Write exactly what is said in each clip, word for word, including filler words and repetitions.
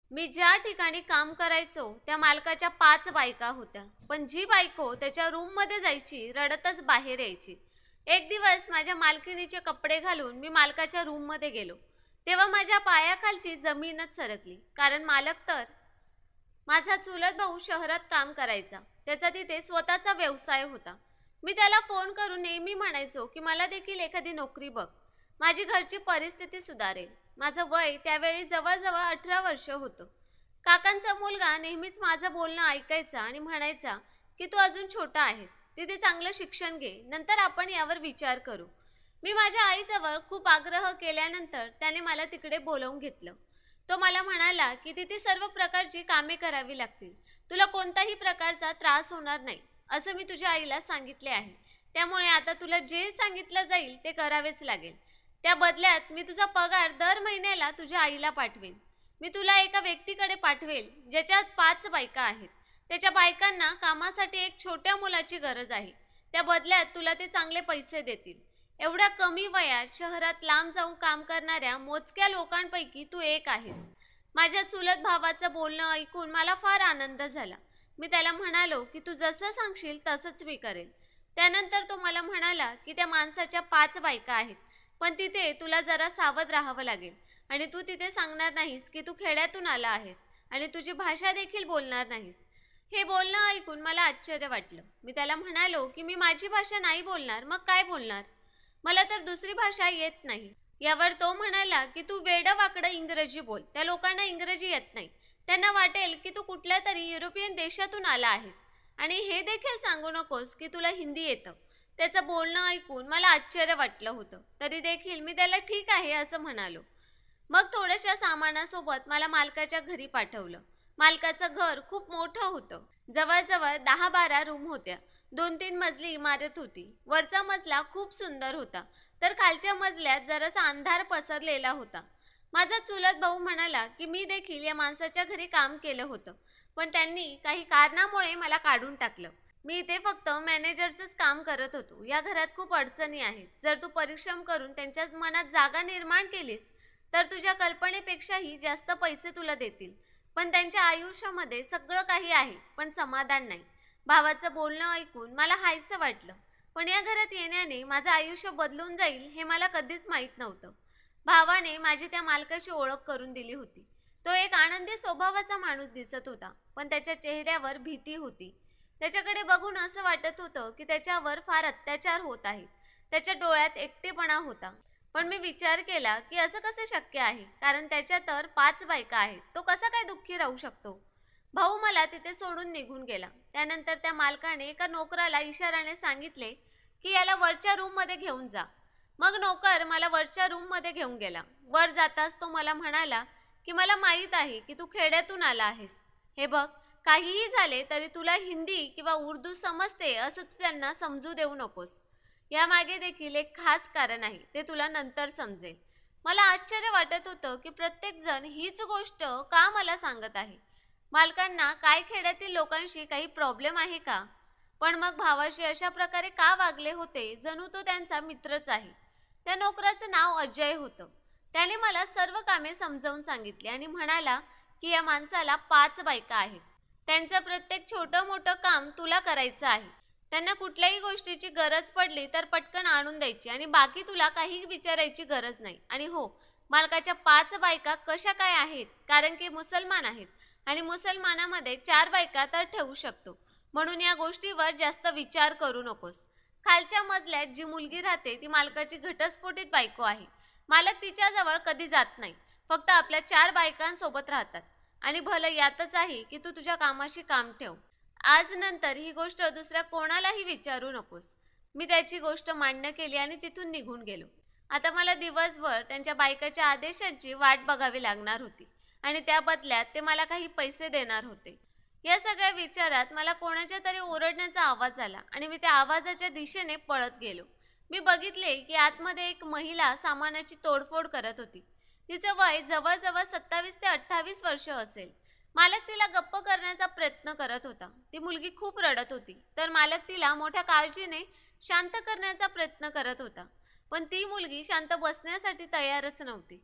मी ज्या ठिकाणी काम करायचो त्या मालकाच्या पाच बायका होत्या, पण जी बायको त्याच्या रूममध्ये जायची रडतच बाहेर यायची. एक दिवस माझ्या मालकिणीचे कपडे घालून मी मालकाच्या रूममध्ये गेलो, तेव्हा माझ्या पायाखालची जमीनच सरकली. कारण मालक तर माझा चुलत भाऊ शहरात काम करायचा. त्याचा तिथे स्वतःचा व्यवसाय होता. मी त्याला फोन करून नेहमी म्हणायचो की मला देखील एखादी नोकरी बघ, माझी घरची परिस्थिती सुधारेल. माझं वय त्यावेळी जवळजवळ अठरा वर्ष होतं. काकांचा मुलगा नेहमीच माझं बोलणं ऐकायचा आणि म्हणायचा की तू अजून छोटा आहेस, तिथे चांगलं शिक्षण घे, नंतर आपण यावर विचार करू. मी माझ्या आईजवळ खूप आग्रह केल्यानंतर त्याने मला तिकडे बोलावून घेतलं. तो मला म्हणाला की तिथे सर्व प्रकारची कामे करावी लागतील, तुला कोणताही प्रकारचा त्रास होणार नाही असं मी तुझ्या आईला सांगितले आहे. त्यामुळे आता तुला जे सांगितलं जाईल ते करावेच लागेल. त्या बदल्यात मी तुझा पगार दर महिन्याला तुझ्या आईला पाठवेन. मी तुला एका व्यक्तीकडे पाठवेल ज्याच्यात पाच बायका आहेत. त्याच्या बायकांना कामासाठी एक छोट्या मुलाची गरज आहे. त्या बदल्यात तुला ते चांगले पैसे देतील. एवढ्या कमी वयात शहरात लांब जाऊन काम करणाऱ्या मोजक्या लोकांपैकी तू एक आहेस. माझ्या चुलत भावाचं बोलणं ऐकून मला फार आनंद झाला. मी त्याला म्हणालो की तू जसं सांगशील तसंच मी करेल. त्यानंतर तो मला म्हणाला की त्या माणसाच्या पाच बायका आहेत, पण तिथे तुला जरा सावध राहावं लागेल आणि तू तिथे सांगणार नाहीस की तू खेड्यातून आला आहेस आणि तुझी भाषा देखील बोलणार नाहीस. हे बोलणं ऐकून मला आश्चर्य वाटलं. मी त्याला म्हणालो की मी माझी भाषा नाही बोलणार, मग काय बोलणार? मला तर दुसरी भाषा येत नाही. यावर तो म्हणाला की तू वेडवाकडं इंग्रजी बोल, त्या लोकांना इंग्रजी येत नाही. त्यांना वाटेल की तू कुठल्या तरी युरोपियन देशातून आला आहेस. आणि हे देखील सांगू नकोस की तुला हिंदी येतं. त्याचं बोलणं ऐकून मला आश्चर्य वाटलं होतं, तरी देखील मी त्याला ठीक आहे असं म्हणालो. मग थोड्याशा सामानासोबत मला मालकाच्या घरी पाठवलं. मालकाचं घर खूप मोठं होतं. जवळजवळ दहा बारा रूम होत्या. दोन तीन मजली इमारत होती. वरचा मजला खूप सुंदर होता, तर खालच्या मजल्यात जरासा अंधार पसरलेला होता. माझा चुलत भाऊ म्हणाला की मी देखील या माणसाच्या घरी काम केलं होतं, पण त्यांनी काही कारणामुळे मला काढून टाकलं. मी इथे फक्त मॅनेजरचंच काम करत होतो. या घरात खूप अडचणी आहेत. जर तू परिश्रम करून त्यांच्या मनात जागा निर्माण केलीस तर तुझ्या कल्पनेपेक्षाही जास्त पैसे तुला देतील. पण त्यांच्या आयुष्यामध्ये सगळं काही आहे, पण समाधान नाही. भावाचं बोलणं ऐकून मला हायसं वाटलं, पण या घरात येण्याने माझं आयुष्य बदलून जाईल हे मला कधीच माहीत नव्हतं. भावाने माझी त्या मालकाशी ओळख करून दिली होती. तो एक आनंदी स्वभावाचा माणूस दिसत होता, पण त्याच्या चेहऱ्यावर भीती होती. त्याच्याकडे बघून असं वाटत होतं की त्याच्यावर फार अत्याचार होत आहेत. त्याच्या डोळ्यात एकटेपणा होता. पण मी विचार केला की असं कसं शक्य आहे, कारण त्याच्या तर पाच बायका आहेत. तो कसा काय दुःखी राहू शकतो? भाऊ मला तिथे सोडून निघून गेला. त्यानंतर त्या मालकाने एका नोकराला इशाराने सांगितले की याला वरच्या रूममध्ये घेऊन जा. मग नोकर मला वरच्या रूममध्ये घेऊन गेला. वर जाताच तो मला म्हणाला की मला माहीत आहे की तू खेड्यातून आला आहेस. हे बघ, काहीही झाले तरी तुला हिंदी किंवा उर्दू समजते असं तू त्यांना समजू देऊ नकोस. यामागे देखील एक खास कारण आहे, ते तुला नंतर समजेल. मला आश्चर्य वाटत होतं की प्रत्येकजण हीच गोष्ट का मला सांगत आहे. मालकांना काय खेड्यातील लोकांशी काही प्रॉब्लेम आहे का? पण मग भावाशी अशा प्रकारे का वागले होते, जणू तो त्यांचा मित्रच आहे. त्या नोकराचं नाव अजय होतं. त्याने मला सर्व कामे समजावून सांगितली आणि म्हणाला की या माणसाला पाच बायका आहेत. त्यांचं प्रत्येक छोटं मोठं काम तुला करायचं आहे. त्यांना कुठल्याही गोष्टीची गरज पडली तर पटकन आणून द्यायची आणि बाकी तुला काही विचारायची गरज नाही. आणि हो, मालकाच्या पाच बायका कशा काय आहेत, कारण की मुसलमान आहेत आणि मुसलमानामध्ये चार बायका तर ठेवू शकतो, म्हणून या गोष्टीवर जास्त विचार करू नकोस. खालच्या मजल्यात जी मुलगी राहते ती मालकाची घटस्फोटित बायको आहे. मालक तिच्याजवळ कधी जात नाही, फक्त आपल्या चार बायकांसोबत राहतात. आणि भलं यातच आहे की तू तुझ्या कामाशी काम ठेव. आज नंतर ही गोष्ट दुसऱ्या कोणालाही विचारू नकोस. मी त्याची गोष्ट मान्य केली आणि तिथून निघून गेलो. आता मला दिवसभर त्यांच्या बायकाच्या आदेशांची वाट बघावी लागणार होती आणि त्या बदल्यात ते मला काही पैसे देणार होते. या सगळ्या विचारात मला कोणाच्या तरी ओरडण्याचा आवाज आला आणि मी त्या आवाजाच्या दिशेने पळत गेलो. मी बघितले की आतमध्ये एक महिला सामानाची तोडफोड करत होती. तिचं वय जवळजवळ सत्तावीस ते अठ्ठावीस वर्ष असेल. मालक तिला गप्प करण्याचा प्रयत्न करत होता. ती मुलगी खूप रडत होती, तर मालक तिला मोठ्या काळजीने शांत करण्याचा प्रयत्न करत होता. पण ती मुलगी शांत बसण्यासाठी तयारच नव्हती.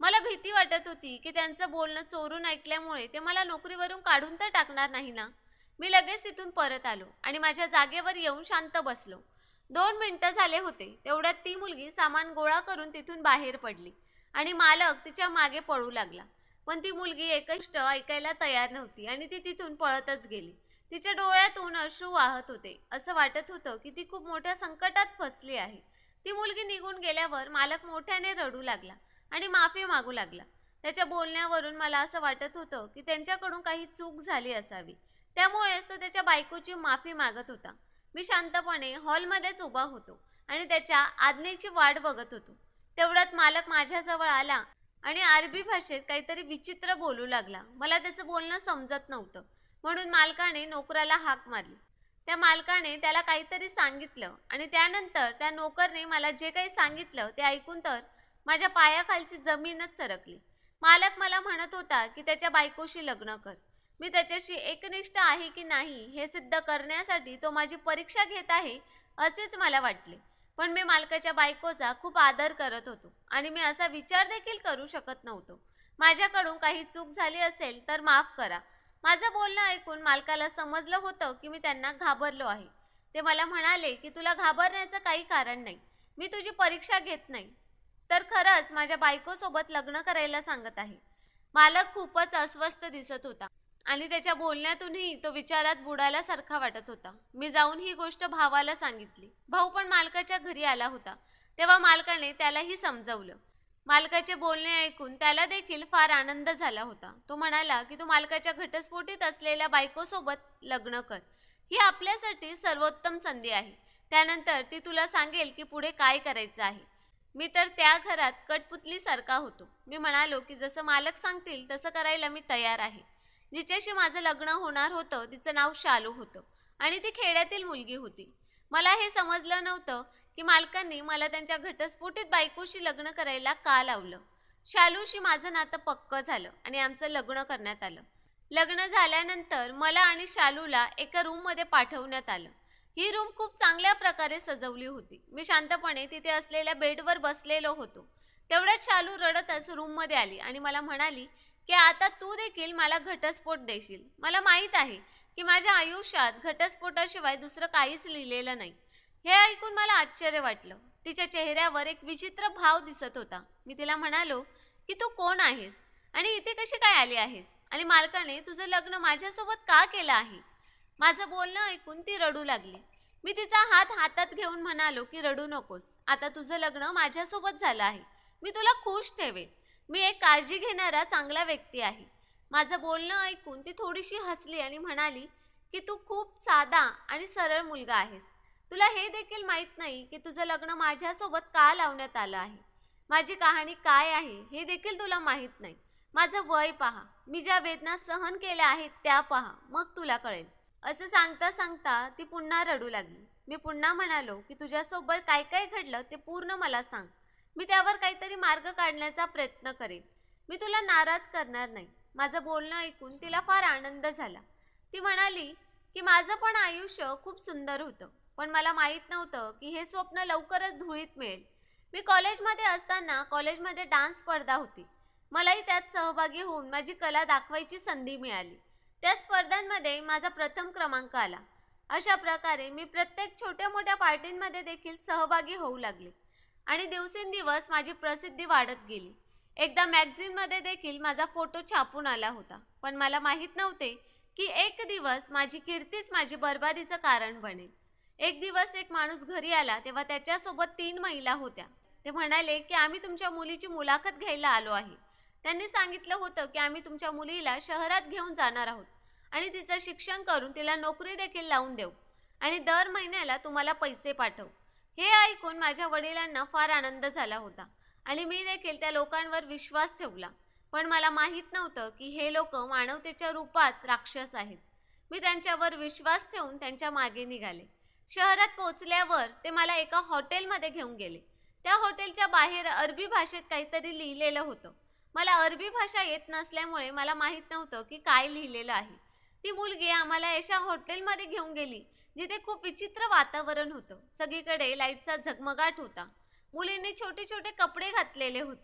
मला भीती वाटत होती की त्यांचं बोलणं चोरून ऐकल्यामुळे ते मला नोकरीवरून काढून तर टाकणार नाही ना. मी लगेच तिथून परत आलो आणि माझ्या जागेवर येऊन शांत बसलो. दोन मिनिटं झाले होते तेवढ्यात ती मुलगी सामान गोळा करून तिथून बाहेर पडली आणि मालक तिच्या मागे पळू लागला. पण ती मुलगी एकही गोष्ट ऐकायला तयार नव्हती आणि ती तिथून पळतच गेली. तिच्या डोळ्यातून अश्रू वाहत होते. असं वाटत होतं की ती खूप मोठ्या संकटात फसली आहे. ती मुलगी निघून गेल्यावर मालक मोठ्याने रडू लागला आणि माफी मागू लागला. त्याच्या बोलण्यावरून मला असं वाटत होतं की त्यांच्याकडून काही चूक झाली असावी. त्यामुळेच तो त्याच्या बायकोची माफी मागत होता. मी शांतपणे हॉलमध्येच उभा होतो आणि त्याच्या आज्ञेची वाट बघत होतो. तेवढ्यात मालक माझ्याजवळ आला आणि अरबी भाषेत काहीतरी विचित्र बोलू लागला. मला त्याचं बोलणं समजत नव्हतं, म्हणून मालकाने नोकराला हाक मारली. त्या मालकाने त्याला काहीतरी सांगितलं आणि त्यानंतर त्या नोकरने मला जे काही सांगितलं ते ऐकून तर माझ्या पायाखालची जमीनच सरकली. मालक मला म्हणत होता की त्याच्या बायकोशी लग्न कर. मी त्याच्याशी एकनिष्ठ आहे की नाही हे सिद्ध करण्यासाठी तो माझी परीक्षा घेत आहे असेच मला वाटले. पण मी मालकाच्या बायकोचा खूप आदर करत होतो आणि मी असा विचार देखील करू शकत नव्हतो. माझ्याकडून काही चूक झाली असेल तर माफ करा. माझं बोलणं ऐकून मालकाला समजलं होतं की मी त्यांना घाबरलो आहे. ते मला म्हणाले की तुला घाबरण्याचं काही कारण नाही. मी तुझी परीक्षा घेत नाही, तर खरंच माझ्या बायकोसोबत लग्न करायला सांगत आहे. मालक खूपच अस्वस्थ दिसत होता आणि त्याच्या बोलण्यातूनही तो विचारात बुडाल्यासारखा वाटत होता. मी जाऊन ही गोष्ट भावाला सांगितली. भाऊ पण मालकाच्या घरी आला होता. तेव्हा मालकाने त्यालाही समजावलं. मालकाचे बोलणे ऐकून त्याला देखील फार आनंद झाला होता. तो म्हणाला की तू मालकाच्या घटस्फोटीत असलेल्या बायकोसोबत लग्न कर. ही आपल्यासाठी सर्वोत्तम संधी आहे. त्यानंतर ती तुला सांगेल की पुढे काय करायचं आहे. मी तर त्या घरात कठपुतलीसारखा होतो. मी म्हणालो की जसं मालक सांगतील तसं करायला मी तयार आहे. जिच्याशी माझं लग्न होणार होतं तिचं नाव शालू होतं आणि ती खेड्यातील मुलगी होती. मला हे समजलं नव्हतं की मालकांनी मला त्यांच्या घटस्फोटीत बायकोशी लग्न करायला का लावलं. शालूशी माझं नातं पक्क झालं आणि आमचं लग्न करण्यात आलं. लग्न झाल्यानंतर मला आणि शालूला एका रूममध्ये पाठवण्यात आलं. ही रूम खूप चांगल्या प्रकारे सजवली होती. मी शांतपणे तिथे असलेल्या बेडवर बसलेलो होतो. तेवढ्यात शालू रडतच रूममध्ये आली आणि मला म्हणाली की आता तू देखील मला घटस्फोट देशील. मला माहीत आहे की माझ्या आयुष्यात घटस्फोटाशिवाय दुसरं काहीच लिहिलेलं नाही. हे ऐकून मला आश्चर्य वाटलं. तिच्या चेहऱ्यावर एक विचित्र भाव दिसत होता. मी तिला म्हणालो की तू कोण आहेस आणि इथे कशी काय आली आहेस आणि मालकाने तुझं लग्न माझ्यासोबत का केलं आहे. माझं बोलणं ऐकून ती रडू लागली. मी तिचा हात हातात घेऊन म्हणालो की रडू नकोस. आता तुझं लग्न माझ्यासोबत झालं आहे. मी तुला खुश ठेवेन. मी एक काळजी घेणारा चांगला व्यक्ती आहे. माझं बोलणं ऐकून ती थोडीशी हसली आणि म्हणाली की तू खूप साधा आणि सरळ मुलगा आहेस. तुला हे देखील माहीत नाही की तुझं लग्न माझ्यासोबत का लावण्यात आलं आहे. माझी कहाणी काय आहे हे देखील तुला माहीत नाही. माझं वय पहा, मी ज्या वेदना सहन केल्या आहेत त्या पहा, मग तुला कळेल. असं सांगता सांगता ती पुन्हा रडू लागली. मी पुन्हा म्हणालो की तुझ्यासोबत काय काय घडलं ते पूर्ण मला सांग. मी त्यावर काहीतरी मार्ग काढण्याचा प्रयत्न करेन. मी तुला नाराज करणार नाही. माझं बोलणं ऐकून तिला फार आनंद झाला. ती म्हणाली की माझं पण आयुष्य खूप सुंदर होतं, पण मला माहीत नव्हतं की हे स्वप्न लवकरच धुळीत मिळेल. मी कॉलेजमध्ये असताना कॉलेजमध्ये डान्स स्पर्धा होती. मलाही त्यात सहभागी होऊन माझी कला दाखवायची संधी मिळाली. त्या स्पर्धांमध्ये माझा प्रथम क्रमांक आला. अशा प्रकारे मी प्रत्येक छोट्या मोठ्या पार्टींमध्ये देखील सहभागी होऊ लागले आणि दिवसेंदिवस माझी प्रसिद्धी वाढत गेली. एकदा मॅगझिनमध्ये देखील माझा फोटो छापून आला होता. पण मला माहीत नव्हते की एक दिवस माझी कीर्तीच माझी बर्बादीचं कारण बनेल. एक दिवस एक माणूस घरी आला तेव्हा त्याच्यासोबत तीन महिला होत्या. ते म्हणाले की आम्ही तुमच्या मुलीची मुलाखत घ्यायला आलो आहे. त्यांनी सांगितलं होतं की आम्ही तुमच्या मुलीला शहरात घेऊन जाणार आहोत आणि तिचं शिक्षण करून तिला नोकरी देखील लावून देऊ आणि दर महिन्याला तुम्हाला पैसे पाठवू. हे ऐकून माझ्या वडिलांना फार आनंद झाला होता आणि मी देखील त्या लोकांवर विश्वास ठेवला. पण मला माहीत नव्हतं की हे लोक मानवतेच्या रूपात राक्षस आहेत. मी त्यांच्यावर विश्वास ठेवून त्यांच्या मागे निघाले. शहरात पोहोचल्यावर ते मला एका हॉटेलमध्ये घेऊन गेले. त्या हॉटेलच्या बाहेर अरबी भाषेत काहीतरी लिहिलेलं होतं. मला अरबी भाषा येत नसल्यामुळे मला माहीत नव्हतं की काय लिहिलेलं आहे. ती मुलगी आम्हाला अशा हॉटेलमध्ये घेऊन गेली जिथे खूप विचित्र वातावरण होतं. सगळीकडे लाईटचा झगमगाट होता. मुलींनी छोटे छोटे कपडे घातलेले होते.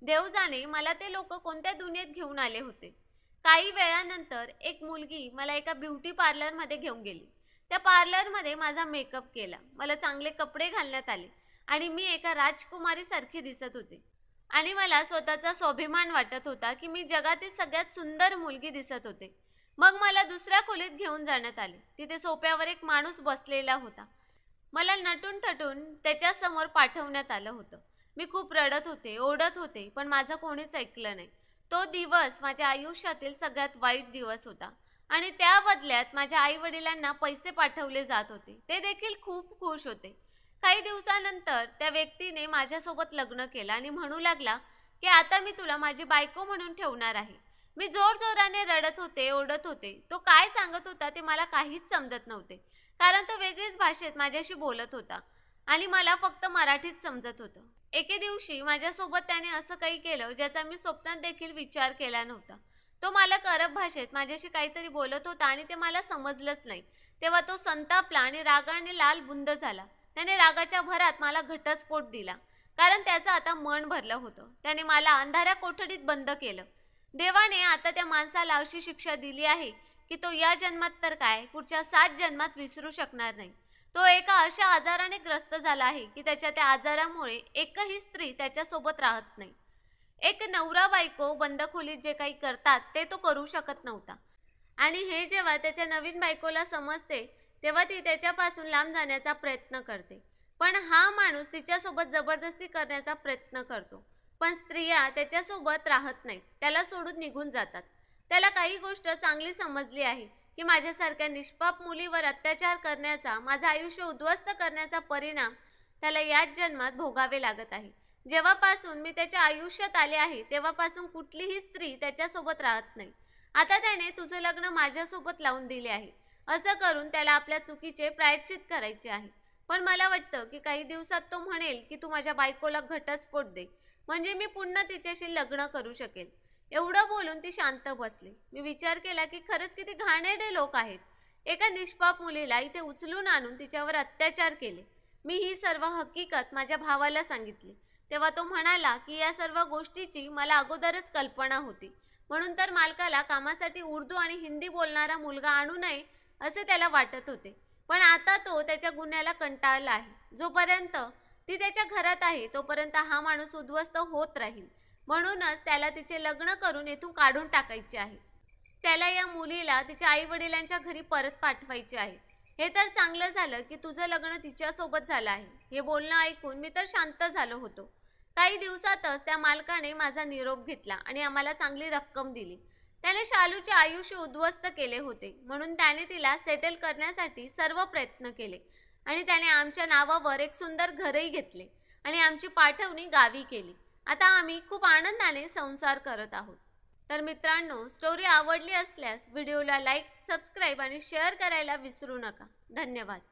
देव जाणे मला ते लोक कोणत्या दुनियेत घेऊन आले होते. काही वेळानंतर एक मुलगी मला एका ब्युटी पार्लरमध्ये घेऊन गेली. त्या पार्लरमध्ये माझा मेकअप केला, मला चांगले कपडे घालण्यात आले आणि मी एका राजकुमारीसारखी दिसत होते. आणि मला स्वतःचा स्वाभिमान वाटत होता की मी जगातील सगळ्यात सुंदर मुलगी दिसत होते. मग मला दुसऱ्या खोलीत घेऊन जाण्यात आले. तिथे सोफ्यावर एक माणूस बसलेला होता. मला नटून थटून त्याच्यासमोर पाठवण्यात आलं होतं. मी खूप रडत होते, ओरडत होते, पण माझं कोणीच ऐकलं नाही. तो दिवस माझ्या आयुष्यातील सगळ्यात वाईट दिवस होता आणि त्या बदल्यात माझ्या आई वडिलांना पैसे पाठवले जात होते. ते देखील खूप खुश होते. काही दिवसानंतर त्या व्यक्तीने माझ्यासोबत लग्न केलं आणि म्हणू लागला की आता मी तुला माझी बायको म्हणून ठेवणार आहे. मी जोरजोराने रडत होते, ओरडत होते. तो काय सांगत होता ते मला काहीच समजत नव्हते, कारण तो वेगळीच भाषेत माझ्याशी बोलत होता आणि मला फक्त मराठीत समजत होतं. एके दिवशी माझ्यासोबत त्याने असं काही केलं ज्याचा मी स्वप्नात देखील विचार केला नव्हता. तो मालक अरब भाषेत माझ्याशी काहीतरी बोलत होता आणि ते मला समजलंच नाही. तेव्हा तो संतापला आणि रागाने लाल बुंद झाला. त्याने रागाच्या भरात मला घटस्फोट दिला, कारण त्याचं आता मन भरलं होतं. त्याने मला अंधाऱ्या कोठडीत बंद केलं. देवाने आता त्या माणसाला अशी शिक्षा दिली आहे की तो या जन्मात तर काय, पुढच्या सात जन्मात विसरू शकणार नाही. तो एका अशा आजाराने ग्रस्त झाला आहे की त्याच्या त्या आजारामुळे एकही स्त्री त्याच्यासोबत राहत नाही. एक नवरा बायको बंद खोलीत जे काही करतात ते तो करू शकत नव्हता आणि हे जेव्हा त्याच्या नवीन बायकोला समजते तेव्हा ती त्याच्यापासून लांब जाण्याचा प्रयत्न करते. पण हा माणूस तिच्यासोबत जबरदस्ती करण्याचा प्रयत्न करतो. पण स्त्रिया त्याच्यासोबत राहत नाहीत, त्याला सोडून निघून जातात. त्याला काही गोष्ट चांगली समजली आहे की माझ्यासारख्या निष्पाप मुलीवर अत्याचार करण्याचा, माझं आयुष्य उद्ध्वस्त करण्याचा परिणाम त्याला याच जन्मात भोगावे लागत आहे. जेव्हापासून मी त्याच्या आयुष्यात आले आहे तेव्हापासून कुठलीही स्त्री त्याच्यासोबत राहत नाही. आता त्याने तुझं लग्न माझ्यासोबत लावून दिले आहे. असं करून त्याला आपल्या चुकीचे प्रायश्चित करायचे आहे. पण मला वाटतं की काही दिवसात तो म्हणेल की तू माझ्या बायकोला घटस्फोट दे, म्हणजे मी पुन्हा तिच्याशी लग्न करू शकेल. एवढं बोलून ती शांत बसली. मी विचार केला की खरंच किती घाणेरडे लोक आहेत. एका निष्पाप मुलीला इथे उचलून आणून तिच्यावर अत्याचार केले. मी ही सर्व हकीकत माझ्या भावाला सांगितली. तेव्हा तो म्हणाला की या सर्व गोष्टीची मला अगोदरच कल्पना होती, म्हणून तर मालकाला कामासाठी उर्दू आणि हिंदी बोलणारा मुलगा आणू नये असे त्याला वाटत होते. पण आता तो त्याच्या गुन्ह्याला कंटाळला आहे. जोपर्यंत ती त्याच्या घरात आहे तोपर्यंत हा माणूस उद्ध्वस्त होत राहील. म्हणूनच त्याला तिचे लग्न करून येथून काढून टाकायचे आहे. त्याला या मुलीला तिच्या आई वडिलांच्या घरी परत पाठवायचे आहे. हे तर चांगलं झालं की तुझं लग्न तिच्यासोबत झालं आहे. हे बोलणं ऐकून मी तर शांत झालो होतो. काही दिवसातच त्या मालकाने माझा निरोप घेतला आणि आम्हाला चांगली रक्कम दिली. त्याने शालूचे आयुष्य उद्ध्वस्त केले होते, म्हणून त्याने तिला सेटल करण्यासाठी सर्व प्रयत्न केले आणि त्याने आमच्या नावावर एक सुंदर घरही घेतले आणि आमची पाठवणी गावी केली. आता आम्ही खूप आनंदाने संसार करत आहोत. तर मित्रांनो, स्टोरी आवडली असल्यास व्हिडिओला लाईक, सबस्क्राईब आणि शेअर करायला विसरू नका. धन्यवाद.